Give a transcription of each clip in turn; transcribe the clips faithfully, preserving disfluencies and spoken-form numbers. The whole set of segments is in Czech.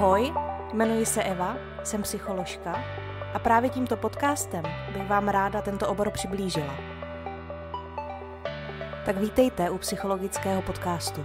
Ahoj, jmenuji se Eva, jsem psycholožka a právě tímto podcastem bych vám ráda tento obor přiblížila. Tak vítejte u psychologického podcastu.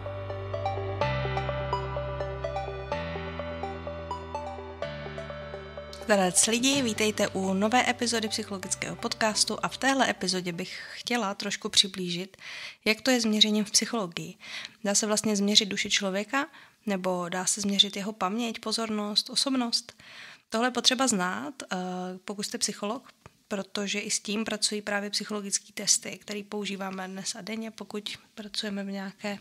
Zdarec lidi, vítejte u nové epizody psychologického podcastu a v téhle epizodě bych chtěla trošku přiblížit, jak to je s měřením v psychologii. Dá se vlastně změřit duši člověka, nebo dá se změřit jeho paměť, pozornost, osobnost. Tohle je potřeba znát, pokud jste psycholog, protože i s tím pracují právě psychologické testy, které používáme dnes a denně, pokud pracujeme v nějaké,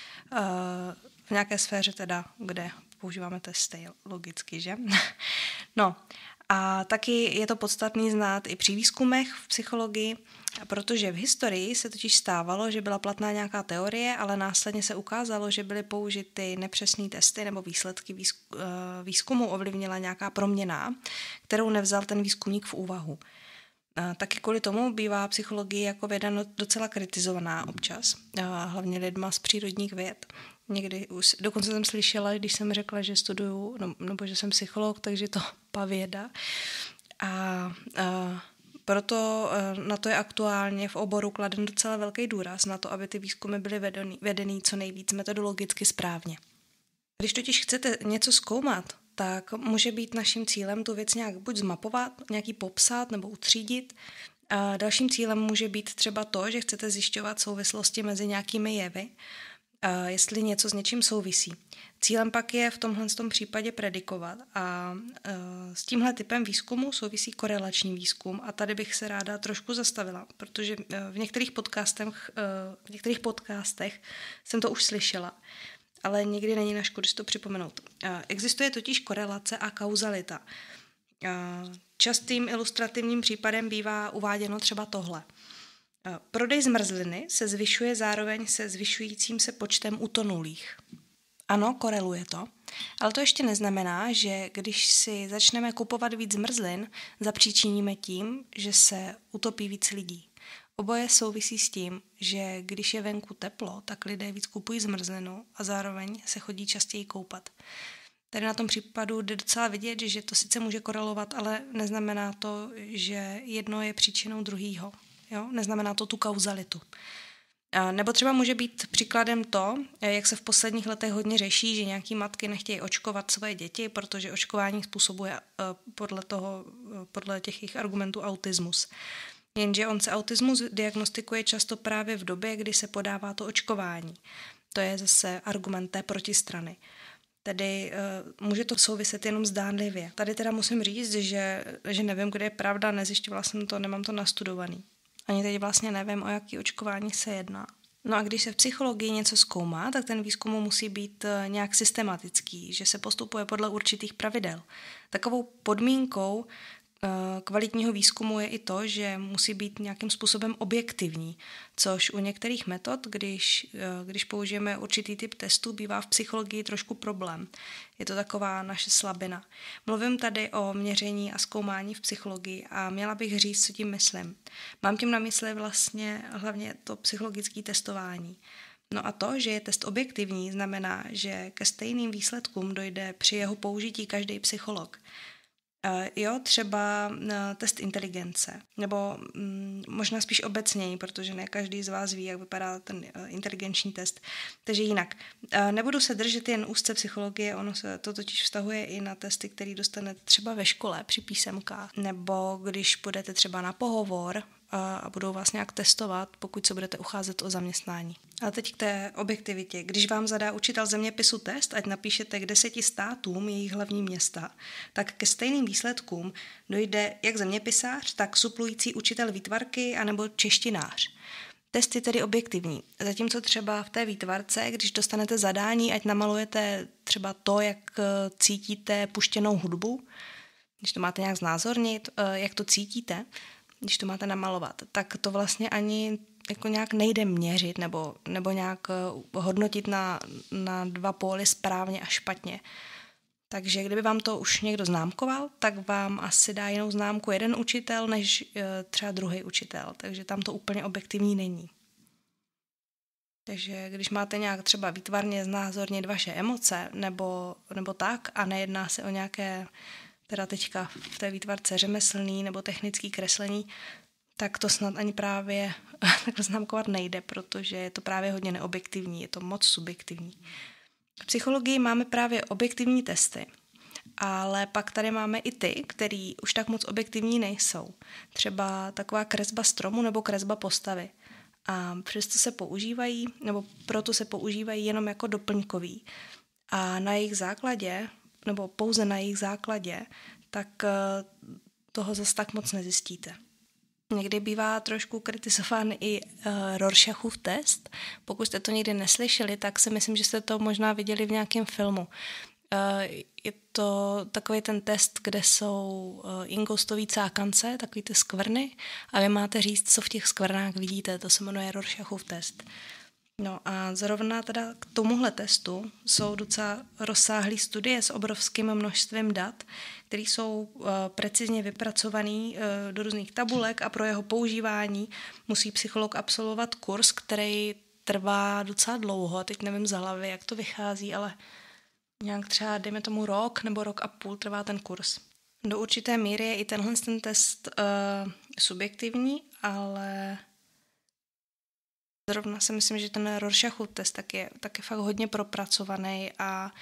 v nějaké sféře, teda, kde používáme testy logicky, že? No a taky je to podstatný znát i při výzkumech v psychologii, protože v historii se totiž stávalo, že byla platná nějaká teorie, ale následně se ukázalo, že byly použity nepřesné testy nebo výsledky výzkumu ovlivnila nějaká proměna, kterou nevzal ten výzkumník v úvahu. Taky kvůli tomu bývá psychologie jako věda docela kritizovaná občas, hlavně lidma z přírodních věd. Někdy už, dokonce jsem slyšela, když jsem řekla, že studuju, no, nebo že jsem psycholog, takže to pavěda. A, a proto na to je aktuálně v oboru kladen docela velký důraz na to, aby ty výzkumy byly vedený, vedený co nejvíc metodologicky správně. Když totiž chcete něco zkoumat, tak může být naším cílem tu věc nějak buď zmapovat, nějaký popsat nebo utřídit. A dalším cílem může být třeba to, že chcete zjišťovat souvislosti mezi nějakými jevy, a jestli něco s něčím souvisí. Cílem pak je v tomhle tom případě predikovat a s tímhle typem výzkumu souvisí korelační výzkum a tady bych se ráda trošku zastavila, protože v některých podcastech, v některých podcastech jsem to už slyšela, ale nikdy není na škodu si to připomenout. Existuje totiž korelace a kauzalita. Častým ilustrativním případem bývá uváděno třeba tohle. Prodej zmrzliny se zvyšuje zároveň se zvyšujícím se počtem utonulých. Ano, koreluje to, ale to ještě neznamená, že když si začneme kupovat víc zmrzlin, zapříčiníme tím, že se utopí víc lidí. Oboje souvisí s tím, že když je venku teplo, tak lidé víc kupují zmrzlinu a zároveň se chodí častěji koupat. Tady na tom případu jde docela vidět, že to sice může korelovat, ale neznamená to, že jedno je příčinou druhýho. Jo? Neznamená to tu kauzalitu. A nebo třeba může být příkladem to, jak se v posledních letech hodně řeší, že nějaký matky nechtějí očkovat svoje děti, protože očkování způsobuje podle toho, podle těch jejich argumentů autismus. Jenže on se autismus diagnostikuje často právě v době, kdy se podává to očkování. To je zase argument té protistrany. Tedy uh, může to souviset jenom zdánlivě. Tady teda musím říct, že, že nevím, kde je pravda, nezjišťovala jsem to, nemám to nastudovaný. Ani teď vlastně nevím, o jaký očkování se jedná. No a když se v psychologii něco zkoumá, tak ten výzkum musí být nějak systematický, že se postupuje podle určitých pravidel. Takovou podmínkou kvalitního výzkumu je i to, že musí být nějakým způsobem objektivní, což u některých metod, když, když použijeme určitý typ testů, bývá v psychologii trošku problém. Je to taková naše slabina. Mluvím tady o měření a zkoumání v psychologii a měla bych říct, co tím myslím. Mám tím na mysli vlastně hlavně to psychologické testování. No a to, že je test objektivní, znamená, že ke stejným výsledkům dojde při jeho použití každý psycholog. Uh, jo, třeba uh, test inteligence, nebo um, možná spíš obecněji, protože ne každý z vás ví, jak vypadá ten uh, inteligenční test. Takže jinak. Uh, nebudu se držet jen úzce psychologie, ono se to totiž vztahuje i na testy, které dostanete třeba ve škole při písemkách, nebo když půjdete třeba na pohovor uh, a budou vás nějak testovat, pokud se budete ucházet o zaměstnání. A teď k té objektivitě. Když vám zadá učitel zeměpisu test, ať napíšete k deseti státům jejich hlavní města, tak ke stejným výsledkům dojde jak zeměpisář, tak suplující učitel výtvarky anebo češtinář. Test je tedy objektivní. Zatímco třeba v té výtvarce, když dostanete zadání, ať namalujete třeba to, jak cítíte puštěnou hudbu, když to máte nějak znázornit, jak to cítíte, když to máte namalovat, tak to vlastně ani jako nějak nejde měřit nebo, nebo nějak hodnotit na, na dva póly správně a špatně. Takže kdyby vám to už někdo známkoval, tak vám asi dá jinou známku jeden učitel než třeba druhý učitel. Takže tam to úplně objektivní není. Takže když máte nějak třeba výtvarně znázornit vaše emoce nebo, nebo tak a nejedná se o nějaké, teda teďka v té výtvarce řemeslný nebo technický kreslení, tak to snad ani právě takhle známkovat nejde, protože je to právě hodně neobjektivní, je to moc subjektivní. V psychologii máme právě objektivní testy, ale pak tady máme i ty, který už tak moc objektivní nejsou. Třeba taková kresba stromu nebo kresba postavy. A přesto se používají, nebo proto se používají jenom jako doplňkový. A na jejich základě, nebo pouze na jejich základě, tak toho zase tak moc nezjistíte. Někdy bývá trošku kritizován i uh, Rorschachův test. Pokud jste to někdy neslyšeli, tak si myslím, že jste to možná viděli v nějakém filmu. Uh, je to takový ten test, kde jsou uh, ingoustový cákance, takový ty skvrny, a vy máte říct, co v těch skvrnách vidíte. To se jmenuje Rorschachův test. No a zrovna teda k tomuhle testu jsou docela rozsáhlé studie s obrovským množstvím dat, které jsou uh, precizně vypracované uh, do různých tabulek a pro jeho používání musí psycholog absolvovat kurz, který trvá docela dlouho. Teď nevím z hlavy, jak to vychází, ale nějak třeba, dejme tomu rok nebo rok a půl trvá ten kurz. Do určité míry je i tenhle ten test uh, subjektivní, ale zrovna si myslím, že ten Rorschachův test tak je, tak je fakt hodně propracovaný a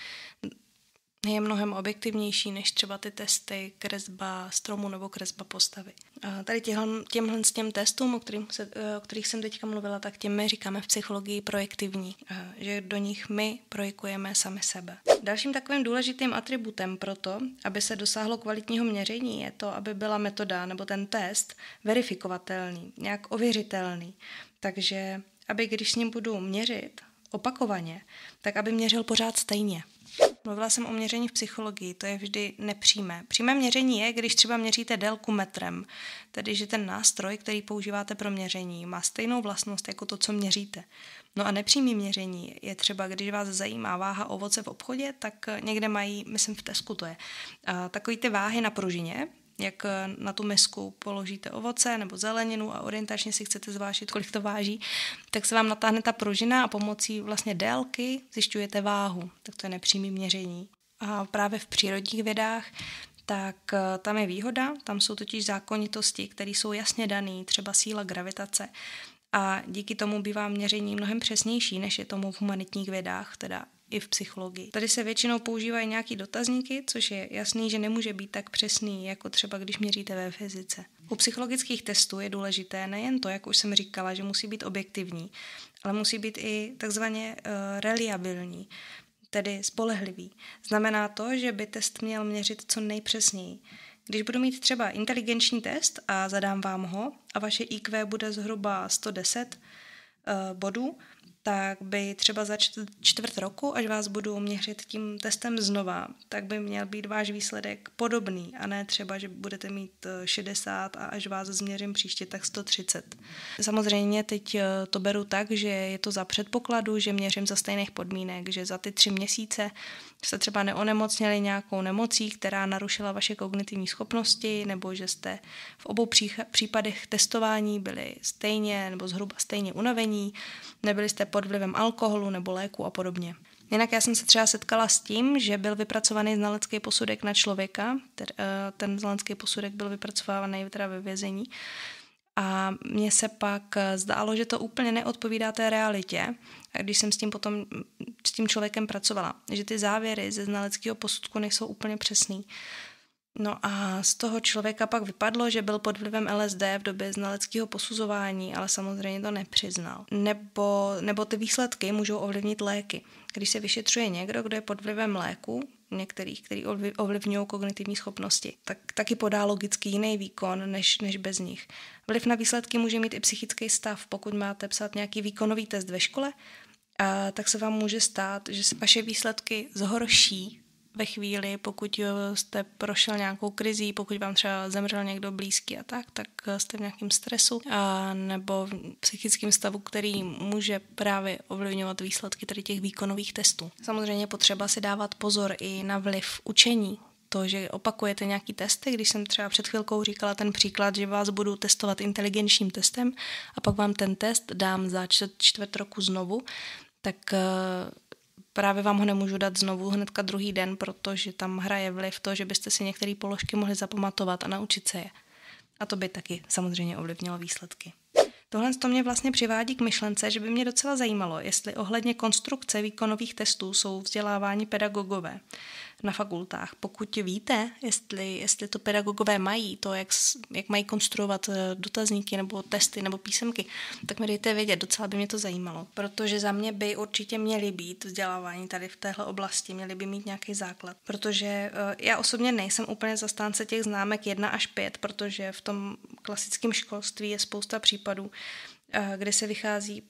je mnohem objektivnější než třeba ty testy kresba stromu nebo kresba postavy. A tady těmhle, těmhle s těm testům, o, kterým se, o kterých jsem teďka mluvila, tak těm my říkáme v psychologii projektivní, že do nich my projikujeme sami sebe. Dalším takovým důležitým atributem pro to, aby se dosáhlo kvalitního měření, je to, aby byla metoda nebo ten test verifikovatelný, nějak ověřitelný. Takže aby když s ním budu měřit opakovaně, tak aby měřil pořád stejně. Mluvila jsem o měření v psychologii, to je vždy nepřímé. Přímé měření je, když třeba měříte délku metrem, tedy že ten nástroj, který používáte pro měření, má stejnou vlastnost jako to, co měříte. No a nepřímé měření je třeba, když vás zajímá váha ovoce v obchodě, tak někde mají, myslím v Tesku to je, takový ty váhy na pružině, jak na tu misku položíte ovoce nebo zeleninu a orientačně si chcete zvážit, kolik to váží, tak se vám natáhne ta pružina a pomocí vlastně délky zjišťujete váhu. Tak to je nepřímé měření. A právě v přírodních vědách, tak tam je výhoda, tam jsou totiž zákonitosti, které jsou jasně dané, třeba síla gravitace. A díky tomu bývá měření mnohem přesnější, než je tomu v humanitních vědách, teda i v psychologii. Tady se většinou používají nějaký dotazníky, což je jasný, že nemůže být tak přesný, jako třeba když měříte ve fyzice. U psychologických testů je důležité nejen to, jak už jsem říkala, že musí být objektivní, ale musí být i takzvaně uh, reliabilní, tedy spolehlivý. Znamená to, že by test měl měřit co nejpřesněji. Když budu mít třeba inteligenční test a zadám vám ho a vaše í kvé bude zhruba sto deset uh, bodů, tak by třeba za čtvrt roku, až vás budu měřit tím testem znova, tak by měl být váš výsledek podobný a ne třeba, že budete mít šedesát a až vás změřím příště, tak sto třicet. Samozřejmě teď to beru tak, že je to za předpokladu, že měřím za stejných podmínek, že za ty tři měsíce jste třeba neonemocněli nějakou nemocí, která narušila vaše kognitivní schopnosti, nebo že jste v obou případech testování byli stejně nebo zhruba stejně unavení, nebyli jste pod vlivem alkoholu nebo léku a podobně. Jinak já jsem se třeba setkala s tím, že byl vypracovaný znalecký posudek na člověka, ten znalecký posudek byl vypracovaný teda ve vězení, a mně se pak zdálo, že to úplně neodpovídá té realitě, když jsem s tím potom s tím člověkem pracovala, že ty závěry ze znaleckého posudku nejsou úplně přesný. No a z toho člověka pak vypadlo, že byl pod vlivem el es dé v době znaleckého posuzování, ale samozřejmě to nepřiznal. Nebo, nebo ty výsledky můžou ovlivnit léky. Když se vyšetřuje někdo, kdo je pod vlivem léku, některých, který ovlivňují kognitivní schopnosti, tak taky podá logicky jiný výkon, než, než bez nich. Vliv na výsledky může mít i psychický stav. Pokud máte psát nějaký výkonový test ve škole, a tak se vám může stát, že se vaše výsledky zhorší ve chvíli, pokud jste prošel nějakou krizí, pokud vám třeba zemřel někdo blízký a tak, tak jste v nějakém stresu a nebo v psychickém stavu, který může právě ovlivňovat výsledky tady těch výkonových testů. Samozřejmě potřeba si dávat pozor i na vliv učení, to, že opakujete nějaký testy, když jsem třeba před chvilkou říkala ten příklad, že vás budu testovat inteligenčním testem a pak vám ten test dám za čtvrt, čtvrt roku znovu, tak právě vám ho nemůžu dát znovu hnedka druhý den, protože tam hraje vliv to, že byste si některé položky mohli zapamatovat a naučit se je. A to by taky samozřejmě ovlivnilo výsledky. Tohle to mě vlastně přivádí k myšlence, že by mě docela zajímalo, jestli ohledně konstrukce výkonových testů jsou vzdělávání pedagogové na fakultách. Pokud víte, jestli, jestli to pedagogové mají, to, jak, jak mají konstruovat dotazníky nebo testy nebo písemky, tak mi dejte vědět, docela by mě to zajímalo. Protože za mě by určitě měly být vzdělávání tady v téhle oblasti, měly by mít nějaký základ. Protože já osobně nejsem úplně zastánce těch známek jedna až pět, protože v tom klasickém školství je spousta případů, kde se vychází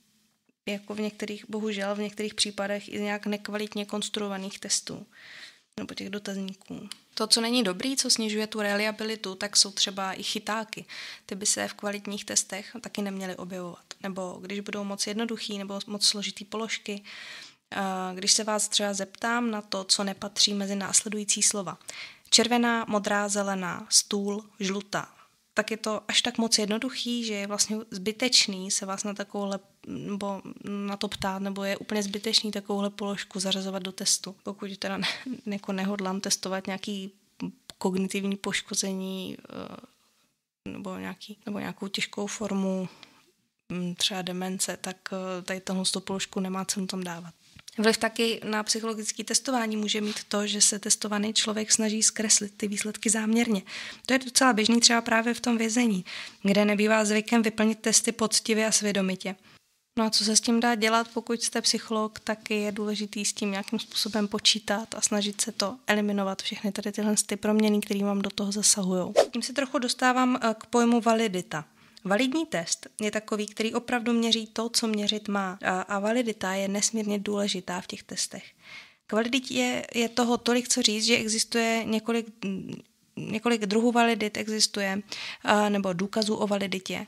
jako v některých, bohužel v některých případech i nějak nekvalitně konstruovaných testů nebo těch dotazníků. To, co není dobrý, co snižuje tu reliabilitu, tak jsou třeba i chytáky. Ty by se v kvalitních testech taky neměly objevovat. Nebo když budou moc jednoduchý nebo moc složitý položky. Když se vás třeba zeptám na to, co nepatří mezi následující slova. Červená, modrá, zelená, stůl, žlutá. Tak je to až tak moc jednoduchý, že je vlastně zbytečný se vás na takovouhle, nebo na to ptát, nebo je úplně zbytečný takovouhle položku zařazovat do testu. Pokud teda ne, jako nehodlám testovat nějaký kognitivní poškození nebo, nějaký, nebo nějakou těžkou formu třeba demence, tak tady tohle položku nemá cenu tam dávat. Vliv taky na psychologické testování může mít to, že se testovaný člověk snaží zkreslit ty výsledky záměrně. To je docela běžný třeba právě v tom vězení, kde nebývá zvykem vyplnit testy poctivě a svědomitě. No a co se s tím dá dělat, pokud jste psycholog, tak je důležitý s tím nějakým způsobem počítat a snažit se to eliminovat, všechny tady tyhle ty proměny, které vám do toho zasahují. Tím se trochu dostávám k pojmu validita. Validní test je takový, který opravdu měří to, co měřit má, a, a validita je nesmírně důležitá v těch testech. K validitě je, je toho tolik co říct, že existuje několik, několik druhů validit, existuje a, nebo důkazů o validitě.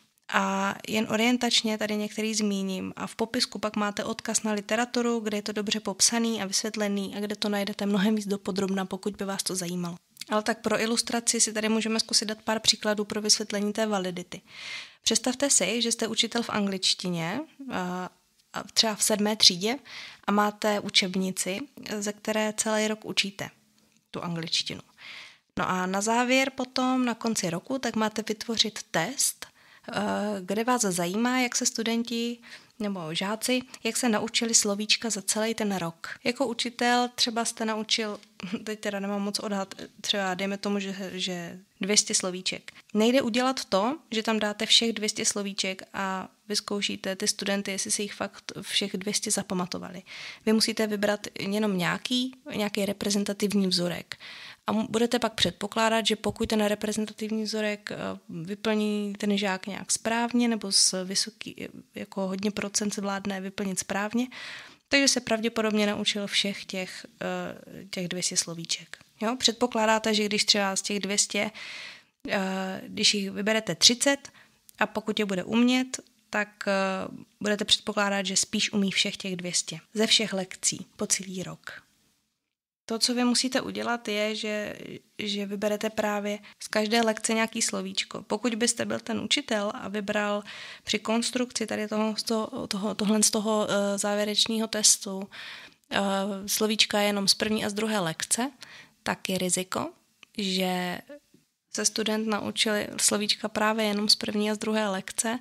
A jen orientačně tady některý zmíním a v popisku pak máte odkaz na literaturu, kde je to dobře popsaný a vysvětlený a kde to najdete mnohem víc dopodrobna, pokud by vás to zajímalo. Ale tak pro ilustraci si tady můžeme zkusit dát pár příkladů pro vysvětlení té validity. Představte si, že jste učitel v angličtině, třeba v sedmé třídě a máte učebnici, ze které celý rok učíte tu angličtinu. No a na závěr potom, na konci roku, tak máte vytvořit test, kde vás zajímá, jak se studenti nebo žáci, jak se naučili slovíčka za celý ten rok. Jako učitel třeba jste naučil, teď teda nemám moc odhad, třeba dejme tomu, že, že dvě stě slovíček. Nejde udělat to, že tam dáte všech dvě stě slovíček a vyzkoušíte ty studenty, jestli si jich fakt všech dvě stě zapamatovali. Vy musíte vybrat jenom nějaký, nějaký reprezentativní vzorek. A budete pak předpokládat, že pokud ten reprezentativní vzorek vyplní ten žák nějak správně nebo s vysoký, jako hodně procent zvládne vyplnit správně, takže se pravděpodobně naučil všech těch, těch dvě stě slovíček. Jo? Předpokládáte, že když třeba z těch dvě stě, když jich vyberete třicet a pokud je bude umět, tak budete předpokládat, že spíš umí všech těch dvě stě. Ze všech lekcí po celý rok. To, co vy musíte udělat, je, že, že vyberete právě z každé lekce nějaký slovíčko. Pokud byste byl ten učitel a vybral při konstrukci tady toho, toho, toho, tohle z toho uh, závěrečného testu uh, slovíčka jenom z první a z druhé lekce, tak je riziko, že se student naučil slovíčka právě jenom z první a z druhé lekce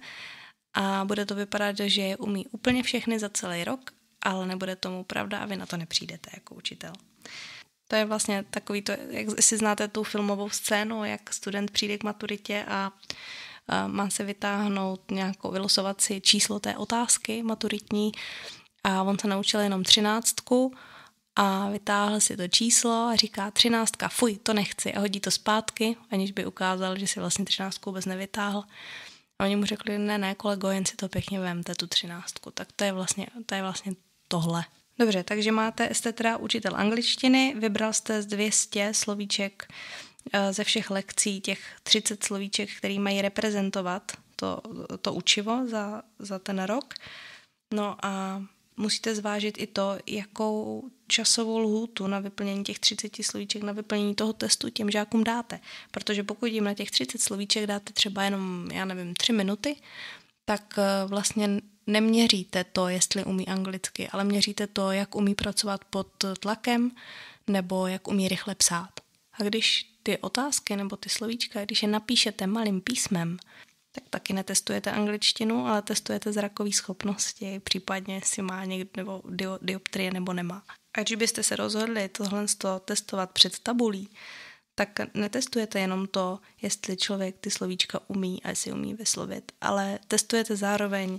a bude to vypadat, že je umí úplně všechny za celý rok, ale nebude tomu pravda a vy na to nepřijdete jako učitel. To je vlastně takový to, jak si znáte tu filmovou scénu, jak student přijde k maturitě a, a má se vytáhnout nějakou, vylosovat si číslo té otázky maturitní a on se naučil jenom třináctku a vytáhl si to číslo a říká třináctka, fuj, to nechci a hodí to zpátky, aniž by ukázal, že si vlastně třináctku vůbec nevytáhl. A oni mu řekli, ne, ne, kolego, jen si to pěkně vemte, tu třináctku. Tak to je vlastně, to je vlastně tohle. Dobře, takže máte, jste teda učitel angličtiny, vybral jste z dvě stě slovíček ze všech lekcí, těch třicet slovíček, který mají reprezentovat to, to učivo za, za ten rok. No a musíte zvážit i to, jakou časovou lhůtu na vyplnění těch třicet slovíček, na vyplnění toho testu těm žákům dáte. Protože pokud jim na těch třicet slovíček dáte třeba jenom, já nevím, tři minuty, tak vlastně neměříte to, jestli umí anglicky, ale měříte to, jak umí pracovat pod tlakem nebo jak umí rychle psát. A když ty otázky nebo ty slovíčka, když je napíšete malým písmem, tak taky netestujete angličtinu, ale testujete zrakové schopnosti, případně jestli má někdo nebo dioptrie nebo nemá. A když byste se rozhodli tohle testovat před tabulí, tak netestujete jenom to, jestli člověk ty slovíčka umí a jestli umí vyslovit, ale testujete zároveň,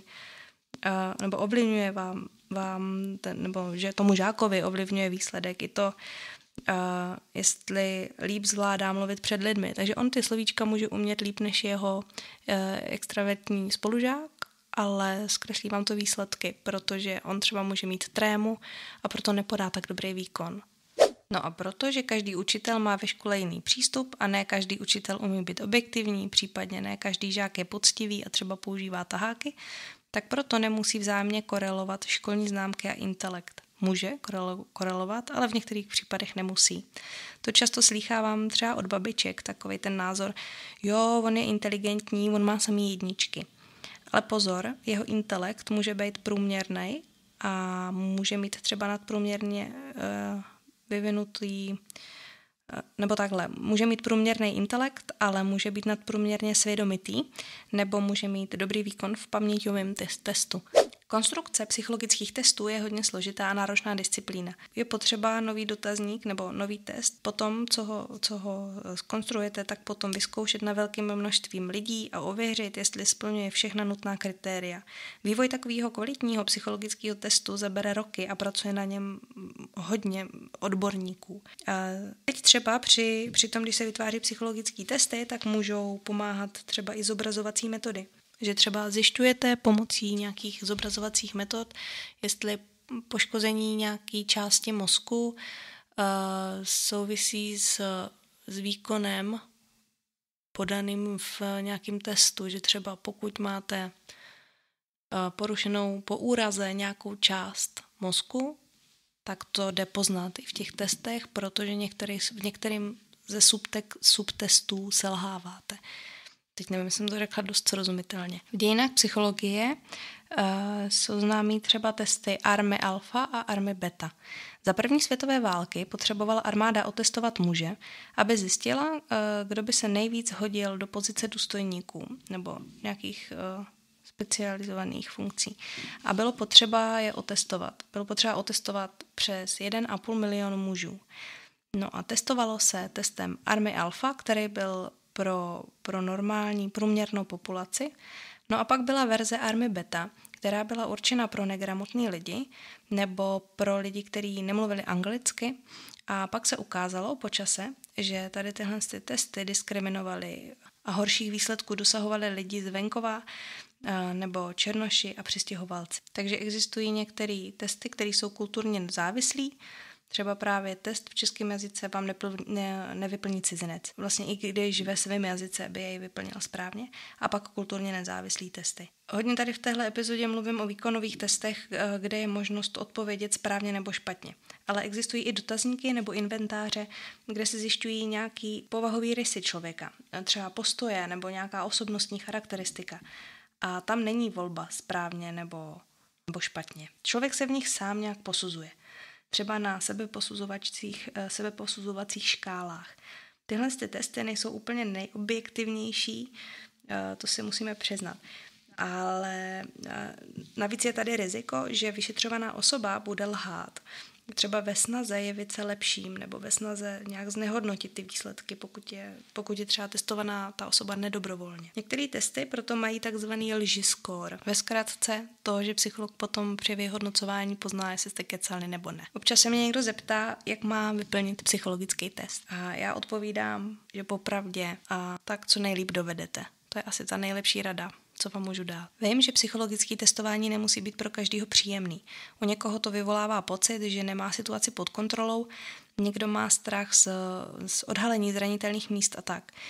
nebo ovlivňuje vám, vám ten, nebo že tomu žákovi ovlivňuje výsledek i to, Uh, jestli líp zvládá mluvit před lidmi. Takže on ty slovíčka může umět líp než jeho uh, extravertní spolužák, ale zkreslí vám to výsledky, protože on třeba může mít trému a proto nepodá tak dobrý výkon. No a protože každý učitel má ve škole jiný přístup a ne každý učitel umí být objektivní, případně ne každý žák je poctivý a třeba používá taháky, tak proto nemusí vzájemně korelovat školní známky a intelekt. Může korelovat, ale v některých případech nemusí. To často slýchávám třeba od babiček, takový ten názor, jo, on je inteligentní, on má samý jedničky. Ale pozor, jeho intelekt může být průměrný a může mít třeba nadprůměrně uh, vyvinutý, uh, nebo takhle, může mít průměrný intelekt, ale může být nadprůměrně svědomitý, nebo může mít dobrý výkon v paměťovém testu. Konstrukce psychologických testů je hodně složitá a náročná disciplína. Je potřeba nový dotazník nebo nový test, potom, co ho, co ho zkonstruujete, tak potom vyzkoušet na velkém množstvím lidí a ověřit, jestli splňuje všechna nutná kritéria. Vývoj takového kvalitního psychologického testu zabere roky a pracuje na něm hodně odborníků. A teď třeba při, při tom, když se vytváří psychologické testy, tak můžou pomáhat třeba i zobrazovací metody. Že třeba zjišťujete pomocí nějakých zobrazovacích metod, jestli poškození nějaké části mozku uh, souvisí s, s výkonem podaným v nějakém testu, že třeba pokud máte uh, porušenou po úraze nějakou část mozku, tak to jde poznat i v těch testech, protože některý, v některým ze subtek, subtestů selháváte. Teď nevím, jestli jsem to řekla dost srozumitelně. V dějinách psychologie uh, jsou známý třeba testy Army Alpha a Army Beta. Za první světové války potřebovala armáda otestovat muže, aby zjistila, uh, kdo by se nejvíc hodil do pozice důstojníků nebo nějakých uh, specializovaných funkcí. A bylo potřeba je otestovat. Bylo potřeba otestovat přes jeden a půl milionu mužů. No a testovalo se testem Army Alpha, který byl pro, pro normální průměrnou populaci. No a pak byla verze Army Beta, která byla určena pro negramotní lidi nebo pro lidi, kteří nemluvili anglicky. A pak se ukázalo po čase, že tady tyhle testy diskriminovaly a horších výsledků dosahovali lidi z venkova nebo černoši a přistěhovalci. Takže existují některé testy, které jsou kulturně nezávislí. Třeba právě test v českém jazyce vám nepl, ne, nevyplní cizinec. Vlastně i když ve svém jazyce by jej vyplnil správně. A pak kulturně nezávislý testy. Hodně tady v téhle epizodě mluvím o výkonových testech, kde je možnost odpovědět správně nebo špatně. Ale existují i dotazníky nebo inventáře, kde se zjišťují nějaký povahový rysy člověka. Třeba postoje nebo nějaká osobnostní charakteristika. A tam není volba správně nebo, nebo špatně. Člověk se v nich sám nějak posuzuje. Třeba na sebeposuzovacích, sebeposuzovacích škálách. Tyhle ty testy nejsou úplně nejobjektivnější, to si musíme přiznat. Ale navíc je tady riziko, že vyšetřovaná osoba bude lhát. Třeba ve snaze jevit se lepším nebo ve snaze nějak znehodnotit ty výsledky, pokud je, pokud je třeba testovaná ta osoba nedobrovolně. Některé testy proto mají takzvaný lži score. Ve zkratce to, že psycholog potom při vyhodnocování pozná, jestli jste kecali nebo ne. Občas se mě někdo zeptá, jak má vyplnit psychologický test. A já odpovídám, že popravdě a tak, co nejlíp dovedete. To je asi ta nejlepší rada, co vám můžu dát. Vím, že psychologické testování nemusí být pro každého příjemný. U někoho to vyvolává pocit, že nemá situaci pod kontrolou, někdo má strach z, z odhalení zranitelných míst a tak.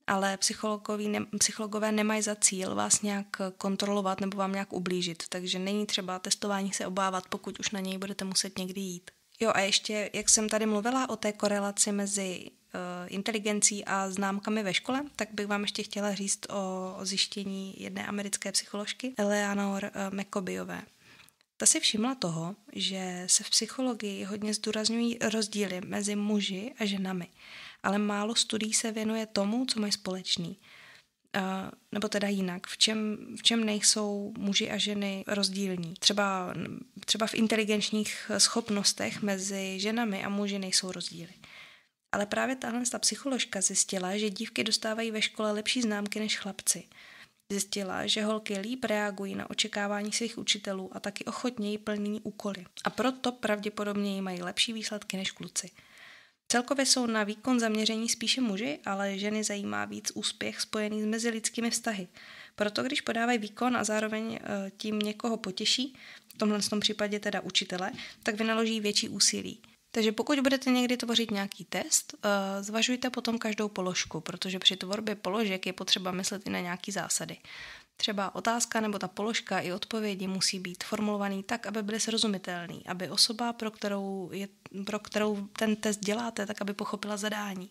ale psychologové, ne, psychologové nemají za cíl vás nějak kontrolovat nebo vám nějak ublížit, takže není třeba testování se obávat, pokud už na něj budete muset někdy jít. Jo a ještě, jak jsem tady mluvila o té korelaci mezi uh, inteligencí a známkami ve škole, tak bych vám ještě chtěla říct o, o zjištění jedné americké psycholožky Eleanor uh, McCobyové. Ta si všimla toho, že se v psychologii hodně zdůrazňují rozdíly mezi muži a ženami, ale málo studií se věnuje tomu, co mají společný. Uh, nebo teda jinak, v čem, v čem nejsou muži a ženy rozdílní. Třeba, třeba v inteligenčních schopnostech mezi ženami a muži nejsou rozdíly. Ale právě tahle ta psycholožka zjistila, že dívky dostávají ve škole lepší známky než chlapci. Zjistila, že holky líp reagují na očekávání svých učitelů a taky ochotněji plní úkoly. A proto pravděpodobně mají lepší výsledky než kluci. Celkově jsou na výkon zaměření spíše muži, ale ženy zajímá víc úspěch spojený s mezilidskými vztahy. Proto když podávají výkon a zároveň tím někoho potěší, v tomhle tom případě teda učitele, tak vynaloží větší úsilí. Takže pokud budete někdy tvořit nějaký test, zvažujte potom každou položku, protože při tvorbě položek je potřeba myslet i na nějaký zásady. Třeba otázka nebo ta položka i odpovědi musí být formulovaný tak, aby byly srozumitelný, aby osoba, pro kterou, je, pro kterou ten test děláte, tak aby pochopila zadání.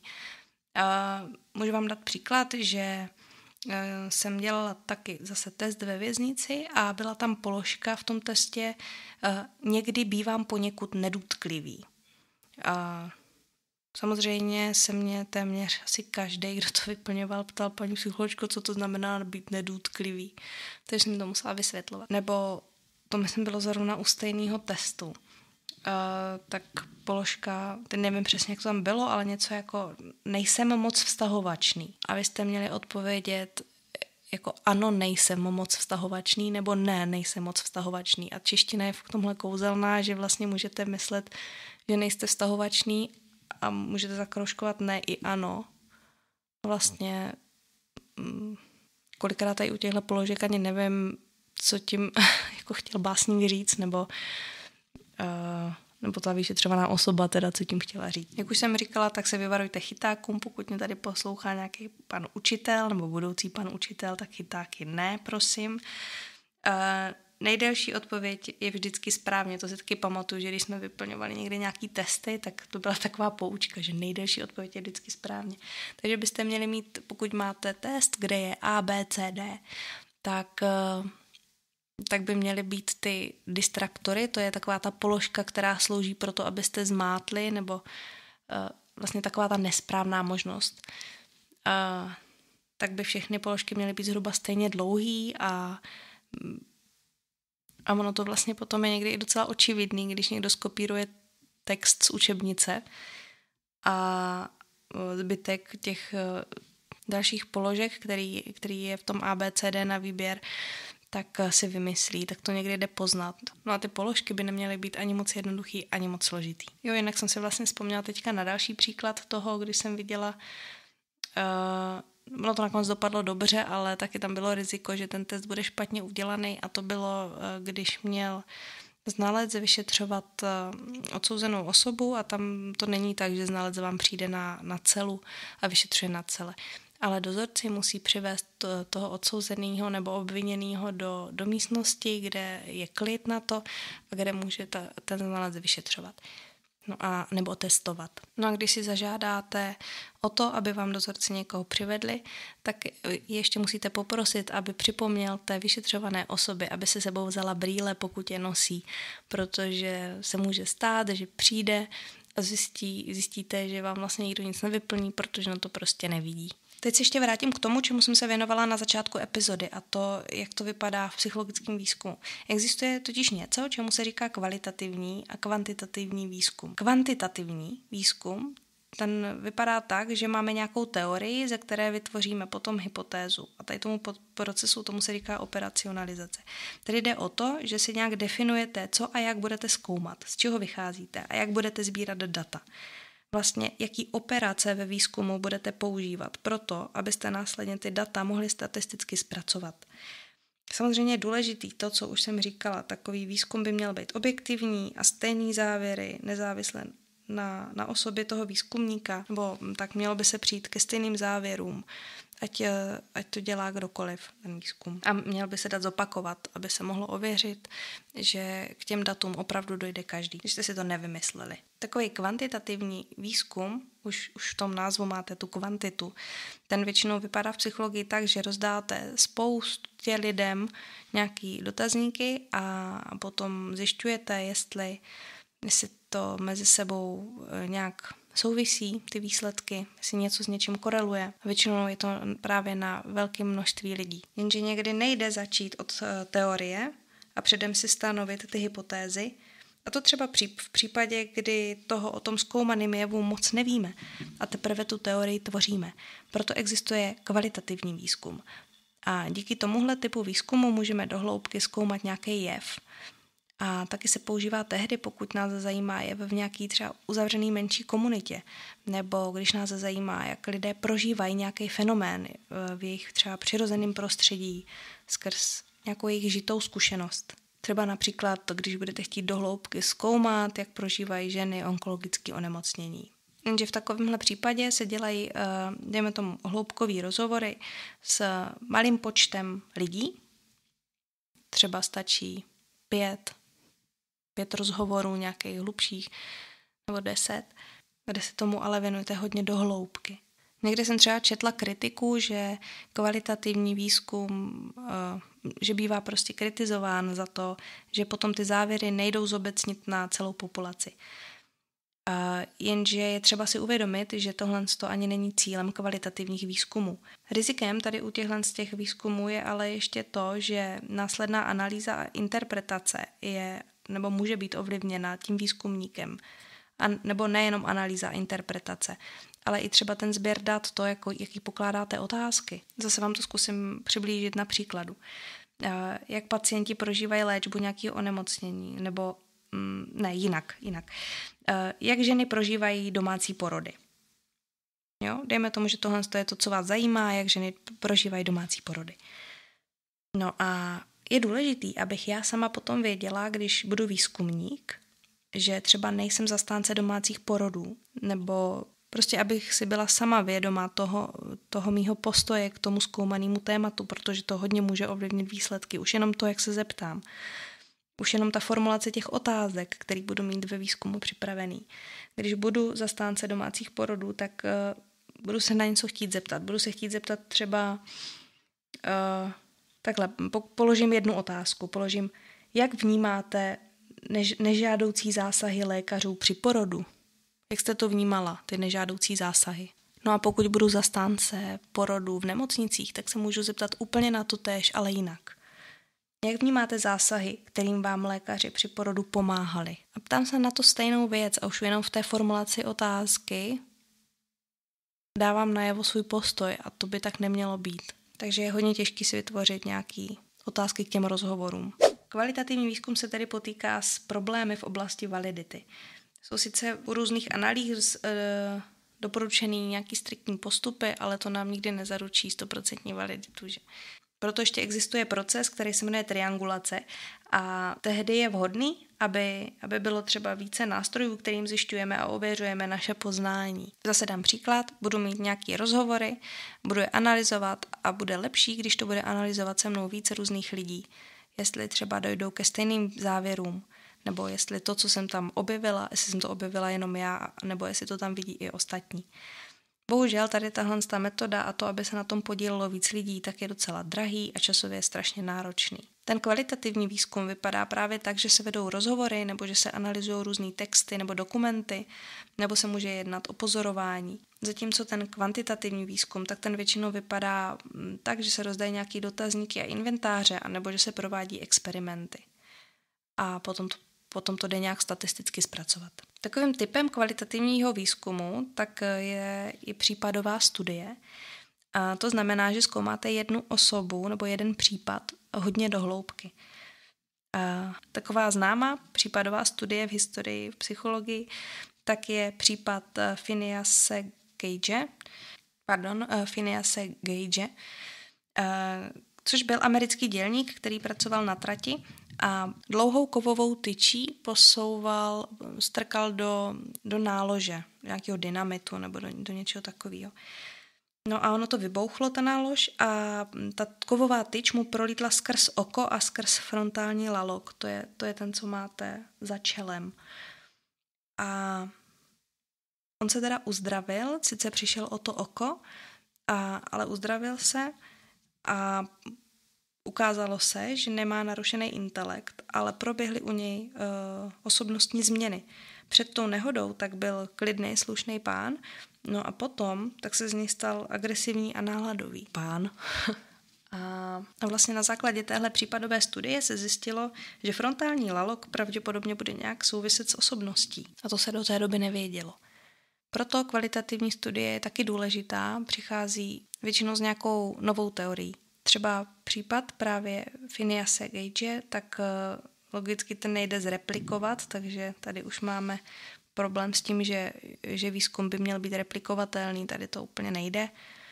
A můžu vám dát příklad, že jsem dělala taky zase test ve věznici a byla tam položka v tom testě někdy bývám poněkud nedůtklivý. A samozřejmě se mě téměř asi každý, kdo to vyplňoval, ptal paní psycholožko, co to znamená být nedůtklivý. Takže jsem to musela vysvětlovat. Nebo to myslím bylo zrovna u stejného testu. Uh, tak položka, teď nevím přesně, jak to tam bylo, ale něco jako nejsem moc vztahovačný. A vy jste měli odpovědět jako ano, nejsem moc vztahovačný, nebo ne, nejsem moc vztahovačný. A čeština je v tomhle kouzelná, že vlastně můžete myslet, že nejste vztahovačný a můžete zakroužkovat ne i ano. Vlastně kolikrát tady u těchto položek ani nevím, co tím jako chtěl básník říct, nebo, uh, nebo ta vyšetřovaná osoba teda, co tím chtěla říct. Jak už jsem říkala, tak se vyvarujte chytákům, pokud mě tady poslouchá nějaký pan učitel nebo budoucí pan učitel, tak chytáky ne, prosím. Uh, Nejdelší odpověď je vždycky správně, to si taky pamatuju, že když jsme vyplňovali někdy nějaký testy, tak to byla taková poučka, že nejdelší odpověď je vždycky správně. Takže byste měli mít, pokud máte test, kde je A, B, C, D, tak, tak by měly být ty distraktory, to je taková ta položka, která slouží pro to, abyste zmátli, nebo vlastně taková ta nesprávná možnost. Tak by všechny položky měly být zhruba stejně dlouhý a A ono to vlastně potom je někdy i docela očividný, když někdo skopíruje text z učebnice a zbytek těch dalších položek, který, který je v tom A B C D na výběr, tak si vymyslí, tak to někdy jde poznat. No a ty položky by neměly být ani moc jednoduchý, ani moc složitý. Jo, jinak jsem si vlastně vzpomněla teďka na další příklad toho, když jsem viděla... Uh, Ono to nakonec dopadlo dobře, ale taky tam bylo riziko, že ten test bude špatně udělaný a to bylo, když měl znalec vyšetřovat odsouzenou osobu a tam to není tak, že znalec vám přijde na, na celu a vyšetřuje na cele. Ale dozorci musí přivést toho odsouzeného nebo obviněného do, do místnosti, kde je klid na to a kde může ta, ten znalec vyšetřovat. No a nebo testovat. No a když si zažádáte o to, aby vám dozorci někoho přivedli, tak ještě musíte poprosit, aby připomněl té vyšetřované osobě, aby se sebou vzala brýle, pokud je nosí, protože se může stát, že přijde a zjistí, zjistíte, že vám vlastně nikdo nic nevyplní, protože on to prostě nevidí. Teď se ještě vrátím k tomu, čemu jsem se věnovala na začátku epizody, a to, jak to vypadá v psychologickém výzkumu. Existuje totiž něco, čemu se říká kvalitativní a kvantitativní výzkum. Kvantitativní výzkum, ten vypadá tak, že máme nějakou teorii, ze které vytvoříme potom hypotézu. A tady tomu procesu tomu se říká operacionalizace. Tedy jde o to, že si nějak definujete, co a jak budete zkoumat, z čeho vycházíte a jak budete sbírat data. Vlastně, jaký operace ve výzkumu budete používat proto, abyste následně ty data mohli statisticky zpracovat. Samozřejmě je důležitý to, co už jsem říkala, takový výzkum by měl být objektivní a stejný závěry, nezávisle na, na osobě toho výzkumníka, nebo tak mělo by se přijít ke stejným závěrům ať, ať to dělá kdokoliv, ten výzkum. A měl by se dát zopakovat, aby se mohlo ověřit, že k těm datům opravdu dojde každý, když jste si to nevymysleli. Takový kvantitativní výzkum, už, už v tom názvu máte tu kvantitu, ten většinou vypadá v psychologii tak, že rozdáte spoustě lidem nějaký dotazníky a potom zjišťujete, jestli, jestli to mezi sebou nějak souvisí, ty výsledky, jestli něco s něčím koreluje. Většinou je to právě na velké množství lidí. Jenže někdy nejde začít od teorie a předem si stanovit ty hypotézy. A to třeba v případě, kdy toho o tom zkoumaným jevu moc nevíme a teprve tu teorii tvoříme. Proto existuje kvalitativní výzkum. A díky tomuhle typu výzkumu můžeme do hloubky zkoumat nějaký jev. A taky se používá tehdy, pokud nás zajímá jev v nějaký třeba uzavřený menší komunitě, nebo když nás zajímá, jak lidé prožívají nějaký fenomén v jejich třeba přirozeném prostředí skrz nějakou jejich žitou zkušenost. Třeba například, když budete chtít do hloubky zkoumat, jak prožívají ženy onkologické onemocnění. Jenže v takovémhle případě se dělají, dejme tomu, hloubkový rozhovory s malým počtem lidí. Třeba stačí pět, pět rozhovorů nějakých hlubších, nebo deset, kde se tomu ale věnujete hodně do hloubky. Někde jsem třeba četla kritiku, že kvalitativní výzkum, že bývá prostě kritizován za to, že potom ty závěry nejdou zobecnit na celou populaci. Jenže je třeba si uvědomit, že tohle ani není cílem kvalitativních výzkumů. Rizikem tady u těchto z těch výzkumů je ale ještě to, že následná analýza a interpretace je nebo může být ovlivněna tím výzkumníkem. A, nebo nejenom analýza a interpretace, ale i třeba ten sběr dat, to, jako, jaký pokládáte otázky. Zase vám to zkusím přiblížit na příkladu. Jak pacienti prožívají léčbu nějakého onemocnění, nebo mm, ne, jinak, jinak. Jak ženy prožívají domácí porody. Jo? Dejme tomu, že tohle je to, co vás zajímá, jak ženy prožívají domácí porody. No a je důležitý, abych já sama potom věděla, když budu výzkumník, že třeba nejsem zastánce domácích porodů, nebo prostě abych si byla sama vědoma toho, toho mýho postoje k tomu zkoumanému tématu, protože to hodně může ovlivnit výsledky. Už jenom to, jak se zeptám. Už jenom ta formulace těch otázek, který budu mít ve výzkumu připravený. Když budu zastánce domácích porodů, tak uh, budu se na něco chtít zeptat. Budu se chtít zeptat třeba uh, takhle, po, položím jednu otázku. Položím, jak vnímáte než, nežádoucí zásahy lékařů při porodu? Jak jste to vnímala, ty nežádoucí zásahy? No a pokud budu zastánce porodů v nemocnicích, tak se můžu zeptat úplně na to též, ale jinak. Jak vnímáte zásahy, kterým vám lékaři při porodu pomáhali? A ptám se na to stejnou věc a už jenom v té formulaci otázky dávám najevo svůj postoj a to by tak nemělo být. Takže je hodně těžké si vytvořit nějaké otázky k těm rozhovorům. Kvalitativní výzkum se tedy potýká s problémy v oblasti validity. Jsou sice u různých analýz e, doporučený nějaký striktní postupy, ale to nám nikdy nezaručí stoprocentní validitu. Že? Proto ještě existuje proces, který se jmenuje triangulace a tehdy je vhodný, aby, aby bylo třeba více nástrojů, kterým zjišťujeme a ověřujeme naše poznání. Zase dám příklad, budu mít nějaké rozhovory, budu je analyzovat a bude lepší, když to bude analyzovat se mnou více různých lidí. Jestli třeba dojdou ke stejným závěrům, nebo jestli to, co jsem tam objevila, jestli jsem to objevila jenom já, nebo jestli to tam vidí i ostatní. Bohužel tady tahle ta metoda a to, aby se na tom podílelo víc lidí, tak je docela drahý a časově je strašně náročný. Ten kvalitativní výzkum vypadá právě tak, že se vedou rozhovory, nebo že se analyzují různý texty nebo dokumenty, nebo se může jednat o pozorování. Zatímco ten kvantitativní výzkum, tak ten většinou vypadá tak, že se rozdají nějaký dotazníky a inventáře, anebo že se provádí experimenty. A potom to, potom to jde nějak statisticky zpracovat. Takovým typem kvalitativního výzkumu tak je i případová studie. A to znamená, že zkoumáte jednu osobu nebo jeden případ hodně do hloubky. A taková známá případová studie v historii, v psychologii, tak je případ Phinease Gage, pardon, Phinease Gage, což byl americký dělník, který pracoval na trati a dlouhou kovovou tyčí posouval, strkal do, do nálože, nějakého dynamitu nebo do, do něčeho takového. No a ono to vybouchlo, ta nálož, a ta kovová tyč mu prolítla skrz oko a skrz frontální lalok. To je, to je ten, co máte za čelem. A on se teda uzdravil, sice přišel o to oko, a, ale uzdravil se a ukázalo se, že nemá narušený intelekt, ale proběhly u něj uh, osobnostní změny. Před tou nehodou tak byl klidný, slušný pán, no a potom tak se z něj stal agresivní a náladový pán. A vlastně na základě téhle případové studie se zjistilo, že frontální lalok pravděpodobně bude nějak souviset s osobností. A to se do té doby nevědělo. Proto kvalitativní studie je taky důležitá, přichází většinou s nějakou novou teorií. Třeba případ právě Phinease Gage, tak logicky ten nejde zreplikovat, takže tady už máme problém s tím, že, že výzkum by měl být replikovatelný, tady to úplně nejde.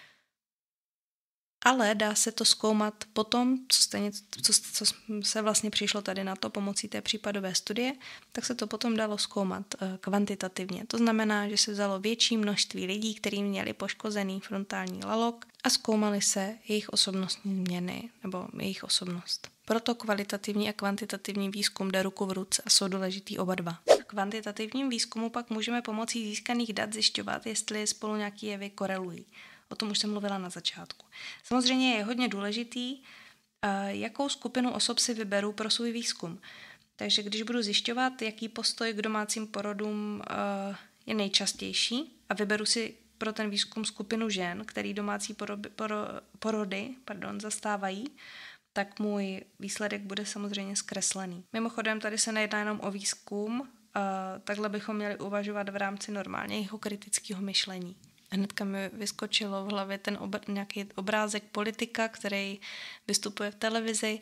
Ale dá se to zkoumat potom, co, stejně, co, co se vlastně přišlo tady na to pomocí té případové studie, tak se to potom dalo zkoumat kvantitativně. To znamená, že se vzalo větší množství lidí, kteří měli poškozený frontální lalok a zkoumali se jejich osobnostní změny nebo jejich osobnost. Proto kvalitativní a kvantitativní výzkum jde ruku v ruce a jsou důležitý oba dva. V kvantitativním výzkumu pak můžeme pomocí získaných dat zjišťovat, jestli spolu nějaké jevy korelují. O tom už jsem mluvila na začátku. Samozřejmě je hodně důležitý, jakou skupinu osob si vyberu pro svůj výzkum. Takže když budu zjišťovat, jaký postoj k domácím porodům je nejčastější a vyberu si pro ten výzkum skupinu žen, který domácí porody, porody pardon, zastávají, tak můj výsledek bude samozřejmě zkreslený. Mimochodem, tady se nejedná jenom o výzkum, takhle bychom měli uvažovat v rámci normálního kritického myšlení. Hnedka mi vyskočilo v hlavě ten obr- nějaký obrázek politika, který vystupuje v televizi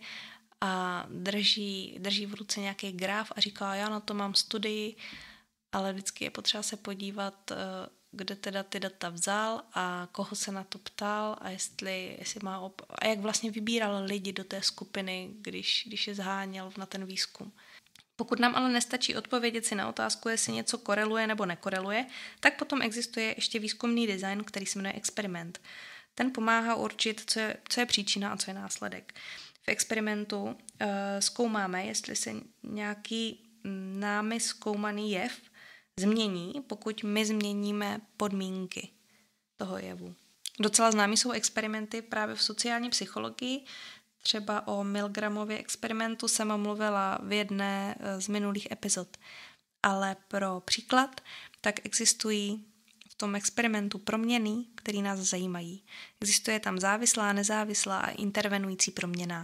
a drží, drží v ruce nějaký graf a říká, já na to mám studii, ale vždycky je potřeba se podívat, kde teda ty data vzal a koho se na to ptal a jestli, jestli má op- a jak vlastně vybíral lidi do té skupiny, když, když je zháněl na ten výzkum. Pokud nám ale nestačí odpovědět si na otázku, jestli něco koreluje nebo nekoreluje, tak potom existuje ještě výzkumný design, který se jmenuje experiment. Ten pomáhá určit, co je, co je příčina a co je následek. V experimentu uh, zkoumáme, jestli se nějaký námi zkoumaný jev změní, pokud my změníme podmínky toho jevu. Docela známý jsou experimenty právě v sociální psychologii. Třeba o Milgramově experimentu jsem mluvila v jedné z minulých epizod. Ale pro příklad, tak existují v tom experimentu proměny, které nás zajímají. Existuje tam závislá, nezávislá a intervenující proměna.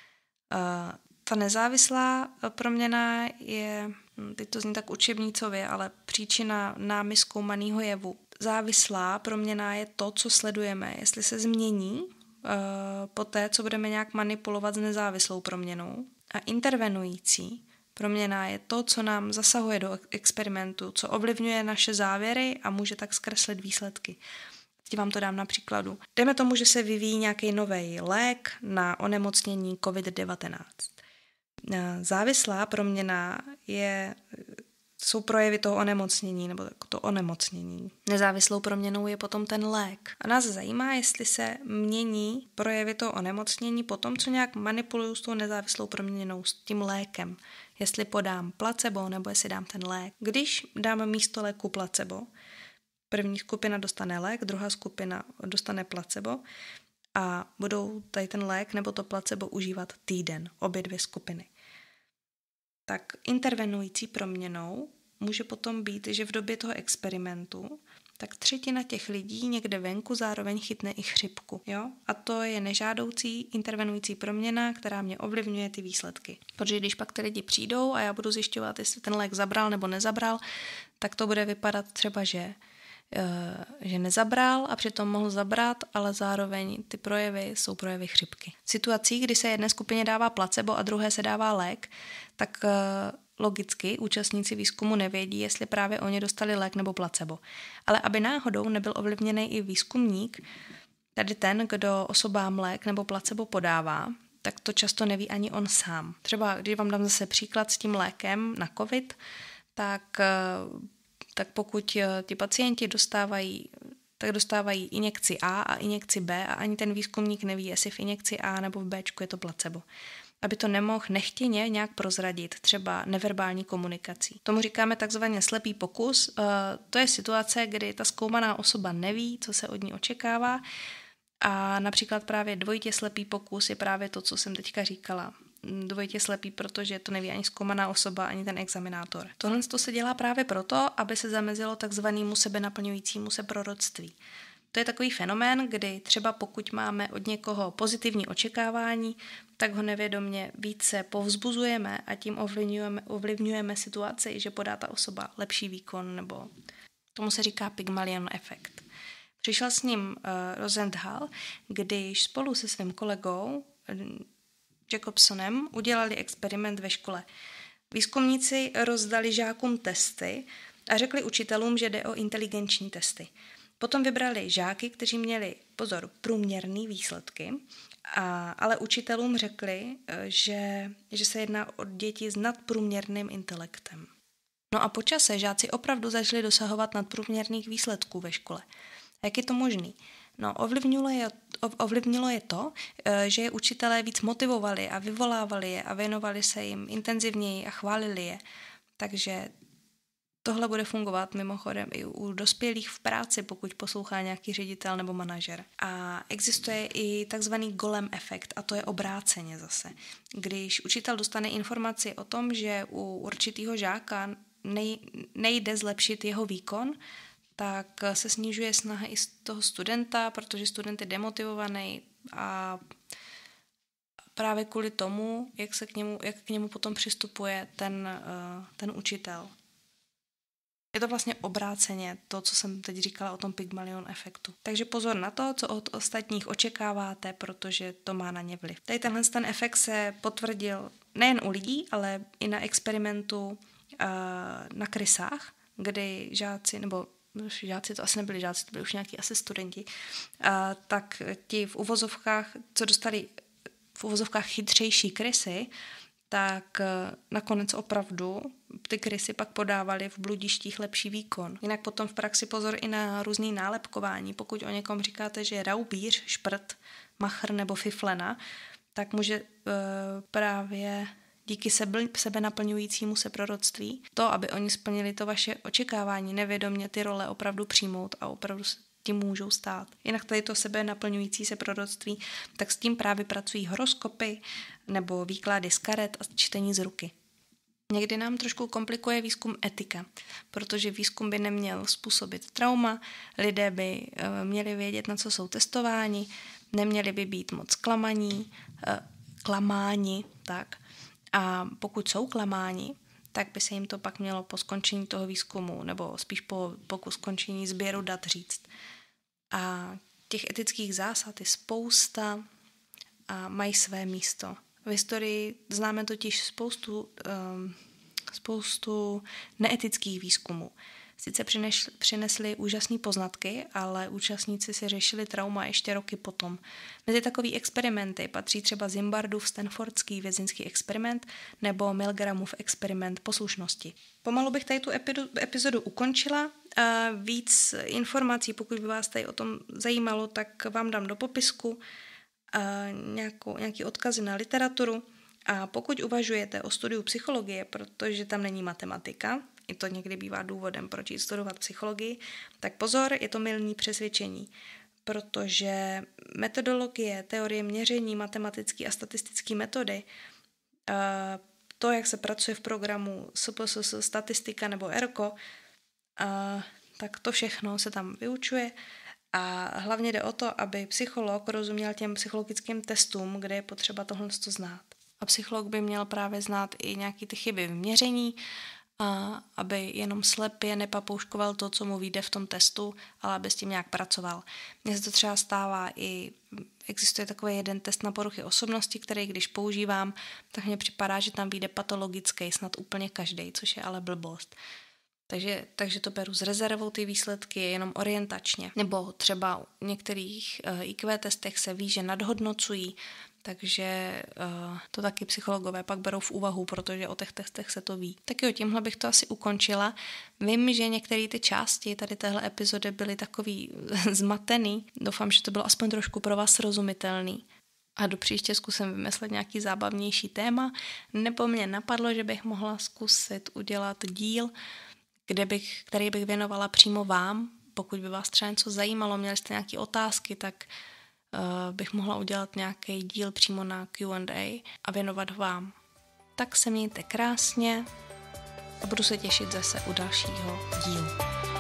Ta nezávislá proměna je, teď to zní tak učebnicově, ale příčina námi zkoumaného jevu. Závislá proměna je to, co sledujeme, jestli se změní poté, co budeme nějak manipulovat s nezávislou proměnou. A intervenující proměna je to, co nám zasahuje do experimentu, co ovlivňuje naše závěry a může tak zkreslit výsledky. Teď vám to dám na příkladu. Dejme tomu, že se vyvíjí nějaký nový lék na onemocnění covid devatenáct. Závislá proměna je, jsou projevy toho onemocnění nebo to onemocnění. Nezávislou proměnou je potom ten lék. A nás zajímá, jestli se mění projevy toho onemocnění potom, co nějak manipuluju s tou nezávislou proměnou, s tím lékem. Jestli podám placebo nebo jestli dám ten lék. Když dám místo léku placebo, první skupina dostane lék, druhá skupina dostane placebo a budou tady ten lék nebo to placebo užívat týden, obě dvě skupiny. Tak intervenující proměnou může potom být, že v době toho experimentu tak třetina těch lidí někde venku zároveň chytne i chřipku. Jo? A to je nežádoucí intervenující proměna, která mě ovlivňuje ty výsledky. Protože když pak ty lidi přijdou a já budu zjišťovat, jestli ten lék zabral nebo nezabral, tak to bude vypadat třeba, že že nezabral a přitom mohl zabrat, ale zároveň ty projevy jsou projevy chřipky. V situacích, kdy se jedné skupině dává placebo a druhé se dává lék, tak logicky účastníci výzkumu nevědí, jestli právě oni dostali lék nebo placebo. Ale aby náhodou nebyl ovlivněný i výzkumník, tady ten, kdo osobám lék nebo placebo podává, tak to často neví ani on sám. Třeba když vám dám zase příklad s tím lékem na covid, tak tak pokud ti pacienti dostávají tak dostávají injekci A a injekci B a ani ten výzkumník neví, jestli v injekci A nebo v Bčku je to placebo. Aby to nemohl nechtěně nějak prozradit, třeba neverbální komunikací. Tomu říkáme takzvaně slepý pokus. To je situace, kdy ta zkoumaná osoba neví, co se od ní očekává, a například právě dvojitě slepý pokus je právě to, co jsem teďka říkala. Dvojitě slepý, protože to neví ani zkoumaná osoba, ani ten examinátor. Tohle se dělá právě proto, aby se zamezilo takzvanému sebenaplňujícímu se proroctví. To je takový fenomén, kdy třeba pokud máme od někoho pozitivní očekávání, tak ho nevědomě více povzbuzujeme a tím ovlivňujeme, ovlivňujeme situaci, že podá ta osoba lepší výkon, nebo tomu se říká Pygmalion efekt. Přišel s ním uh, Rosenthal, když spolu se svým kolegou Jacobsonem udělali experiment ve škole. Výzkumníci rozdali žákům testy a řekli učitelům, že jde o inteligenční testy. Potom vybrali žáky, kteří měli, pozor, průměrné výsledky, a, ale učitelům řekli, že, že se jedná o děti s nadprůměrným intelektem. No a po čase žáci opravdu začali dosahovat nadprůměrných výsledků ve škole. Jak je to možný? No, ovlivnilo je, ovlivnilo je to, že je učitelé víc motivovali a vyvolávali je a věnovali se jim intenzivněji a chválili je. Takže tohle bude fungovat mimochodem i u dospělých v práci, pokud poslouchá nějaký ředitel nebo manažer. A existuje i takzvaný golem efekt, a to je obráceně zase. Když učitel dostane informaci o tom, že u určitého žáka nej, nejde zlepšit jeho výkon, tak se snižuje snaha i z toho studenta, protože student je demotivovaný a právě kvůli tomu, jak se k němu, jak k němu potom přistupuje ten, ten učitel. Je to vlastně obráceně to, co jsem teď říkala o tom Pygmalion efektu. Takže pozor na to, co od ostatních očekáváte, protože to má na ně vliv. Tady tenhle ten efekt se potvrdil nejen u lidí, ale i na experimentu uh, na krysách, kdy žáci, nebo žáci to asi nebyli žáci, to byli už nějaký asi studenti, uh, tak ti v uvozovkách, co dostali v uvozovkách chytřejší krysy, tak nakonec opravdu ty krysy pak podávaly v bludištích lepší výkon. Jinak potom v praxi pozor i na různý nálepkování. Pokud o někom říkáte, že je raubíř, šprt, machr nebo fiflena, tak může e, právě díky sebe, sebe naplňujícímu se proroctví to, aby oni splnili to vaše očekávání, nevědomě ty role opravdu přijmout a opravdu tím můžou stát. Jinak tady to sebe naplňující se proroctví, tak s tím právě pracují horoskopy nebo výklady z karet a čtení z ruky. Někdy nám trošku komplikuje výzkum etika, protože výzkum by neměl způsobit trauma, lidé by uh, měli vědět, na co jsou testováni, neměli by být moc klamaní, uh, klamáni, tak. A pokud jsou klamáni, tak by se jim to pak mělo po skončení toho výzkumu, nebo spíš po, po skončení sběru dat říct. A těch etických zásad je spousta a mají své místo. V historii známe totiž spoustu, um, spoustu neetických výzkumů. Sice přineš, přinesli úžasné poznatky, ale účastníci si řešili trauma ještě roky potom. Mezi takový experimenty patří třeba Zimbardův stanfordský vězeňský experiment nebo Milgramův experiment poslušnosti. Pomalu bych tady tu epizodu ukončila. A víc informací, pokud by vás tady o tom zajímalo, tak vám dám do popisku a nějakou, nějaký odkazy na literaturu. A pokud uvažujete o studiu psychologie, protože tam není matematika, i to někdy bývá důvodem, proč jít studovat psychologii, tak pozor, je to mylné přesvědčení, protože metodologie, teorie měření, matematické a statistické metody, to, jak se pracuje v programu S P S S, statistika nebo ERKO, tak to všechno se tam vyučuje a hlavně jde o to, aby psycholog rozuměl těm psychologickým testům, kde je potřeba tohle znát. A psycholog by měl právě znát i nějaké ty chyby v měření, a aby jenom slepě nepapouškoval to, co mu vyjde v tom testu, ale aby s tím nějak pracoval. Mně se to třeba stává i, existuje takový jeden test na poruchy osobnosti, který když používám, tak mně připadá, že tam vyjde patologický, snad úplně každý, což je ale blbost. Takže, takže to beru s rezervou ty výsledky, jenom orientačně. Nebo třeba u některých I Q testech se ví, že nadhodnocují, takže uh, to taky psychologové pak berou v úvahu, protože o těch testech se to ví. Tak jo, tímhle bych to asi ukončila. Vím, že některé ty části tady téhle epizody byly takový zmatený. Doufám, že to bylo aspoň trošku pro vás srozumitelný. A do příště zkusím vymyslet nějaký zábavnější téma, nebo mě napadlo, že bych mohla zkusit udělat díl, kde bych, který bych věnovala přímo vám. Pokud by vás třeba něco zajímalo, měli jste nějaké otázky, tak uh, bych mohla udělat nějaký díl přímo na Q and A a věnovat vám. Tak se mějte krásně a budu se těšit zase u dalšího dílu.